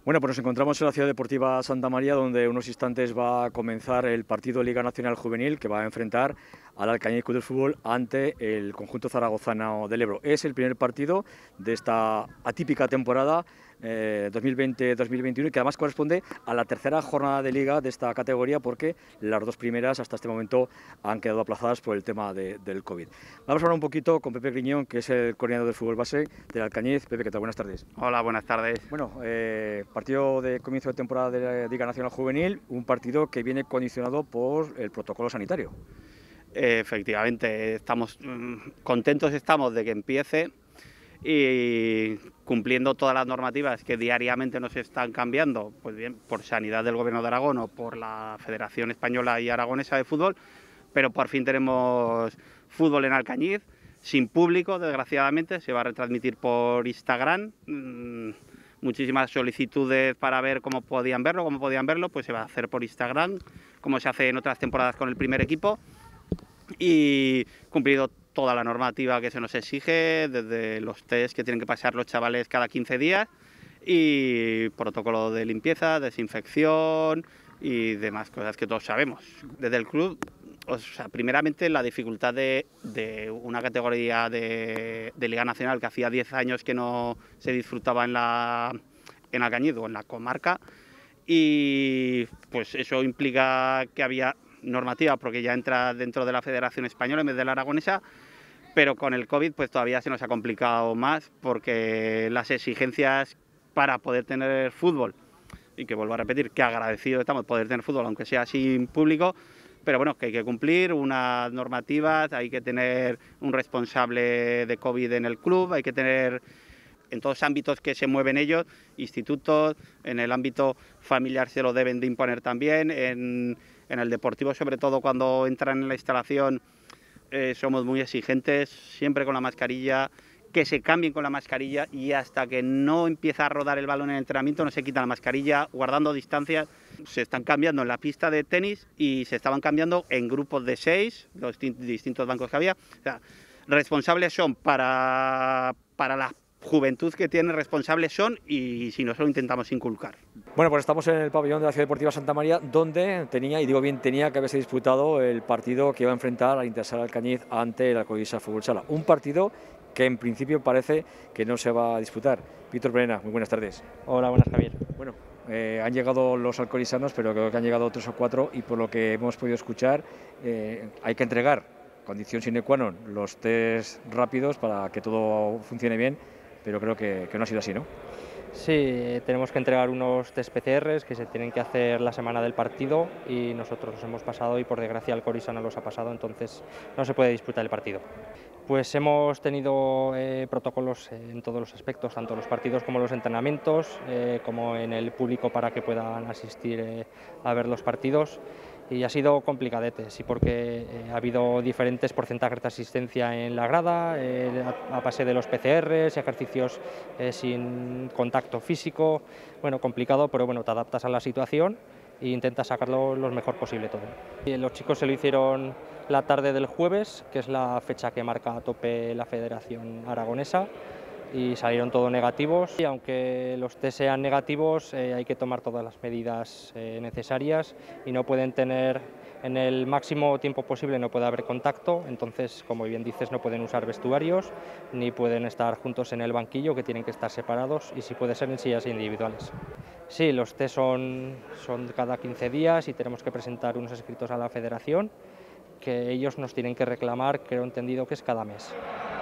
Bueno, pues nos encontramos en la Ciudad Deportiva Santa María, donde en unos instantes va a comenzar el partido de Liga Nacional Juvenil, que va a enfrentar al Alcañiz Club de Fútbol ante el conjunto zaragozano del Ebro. Es el primer partido de esta atípica temporada 2020-2021 y que además corresponde a la tercera jornada de Liga de esta categoría, porque las dos primeras hasta este momento han quedado aplazadas por el tema del COVID. Vamos a hablar un poquito con Pepe Griñón, que es el coordinador del fútbol base del Alcañiz. Pepe, ¿qué tal? Buenas tardes. Hola, buenas tardes. Bueno, partido de comienzo de temporada de la Liga Nacional Juvenil, un partido que viene condicionado por el protocolo sanitario. Efectivamente, estamos contentos de que empiece y cumpliendo todas las normativas que diariamente nos están cambiando, pues bien, por sanidad del Gobierno de Aragón o por la Federación Española y Aragonesa de Fútbol, pero por fin tenemos fútbol en Alcañiz, sin público, desgraciadamente, se va a retransmitir por Instagram. Muchísimas solicitudes para ver cómo podían verlo, pues se va a hacer por Instagram, como se hace en otras temporadas con el primer equipo, y cumplido toda la normativa que se nos exige, desde los test que tienen que pasar los chavales cada 15 días, y protocolo de limpieza, desinfección y demás cosas que todos sabemos. Desde el club, o sea, primeramente la dificultad de una categoría de Liga Nacional que hacía 10 años que no se disfrutaba en Alcañiz o en la comarca, y pues eso implica que había normativa porque ya entra dentro de la Federación Española en vez de la aragonesa, pero con el COVID pues todavía se nos ha complicado más, porque las exigencias para poder tener fútbol, y que vuelvo a repetir que agradecido estamos de poder tener fútbol aunque sea sin público, pero bueno, que hay que cumplir unas normativas, hay que tener un responsable de COVID en el club, hay que tener en todos los ámbitos que se mueven ellos, institutos, en el ámbito familiar se lo deben de imponer también, en el deportivo, sobre todo cuando entran en la instalación, somos muy exigentes, siempre con la mascarilla, que se cambien con la mascarilla, y hasta que no empieza a rodar el balón en el entrenamiento no se quita la mascarilla, guardando distancias. Se están cambiando en la pista de tenis y se estaban cambiando en grupos de 6, los distintos bancos que había. O sea, responsables son para la juventud que tiene, responsables son, y si no, se lo intentamos inculcar. Bueno, pues estamos en el pabellón de la Ciudad Deportiva Santa María, donde tenía que haberse disputado el partido que iba a enfrentar al Intersal Alcañiz ante el Alcobendas Fútbol Sala. Un partido que en principio parece que no se va a disputar. Víctor Brena, muy buenas tardes. Hola, buenas, Javier. Bueno, han llegado los alcorizanos, pero creo que han llegado 3 o 4, y por lo que hemos podido escuchar, hay que entregar, condición sine qua non, los test rápidos para que todo funcione bien, pero creo que no ha sido así, ¿no? Sí, tenemos que entregar unos test PCRs que se tienen que hacer la semana del partido, y nosotros los hemos pasado y por desgracia el Corisano los ha pasado, entonces no se puede disputar el partido. Pues hemos tenido protocolos en todos los aspectos, tanto los partidos como los entrenamientos, como en el público para que puedan asistir a ver los partidos. Y ha sido complicadete, sí, porque ha habido diferentes porcentajes de asistencia en la grada, a base de los PCRs, ejercicios sin contacto físico. Bueno, complicado, pero bueno, te adaptas a la situación e intentas sacarlo lo mejor posible todo. Y los chicos se lo hicieron la tarde del jueves, que es la fecha que marca a tope la Federación Aragonesa, y salieron todos negativos, y aunque los test sean negativos hay que tomar todas las medidas necesarias, y no pueden tener, en el máximo tiempo posible no puede haber contacto, entonces como bien dices no pueden usar vestuarios ni pueden estar juntos en el banquillo, que tienen que estar separados, y si puede ser en sillas individuales. Sí, los test son cada 15 días y tenemos que presentar unos escritos a la Federación que ellos nos tienen que reclamar, creo entendido que es cada mes.